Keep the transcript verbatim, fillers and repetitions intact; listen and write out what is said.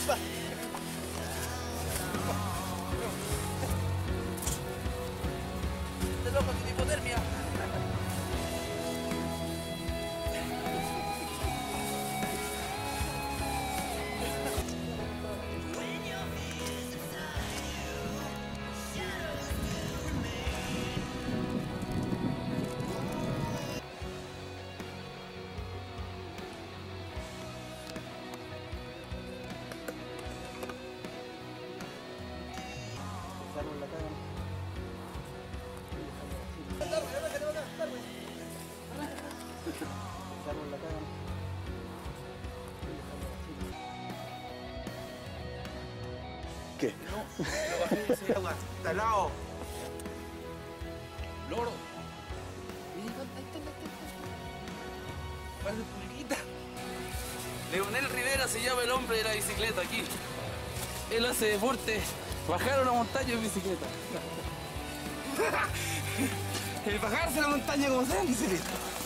Este loco tiene hipotermia. Dejaron la cara. Dejaron la cara. ¿Qué? No, lo bajé de ese agua. Está al lado. Loro. Mira, ahí está, ahí está, ahí está. Parece pulguita. Leonel Rivera se llama el hombre de la bicicleta aquí. Él hace deporte. Bajar una montaña en bicicleta. El bajarse la montaña como sea en bicicleta.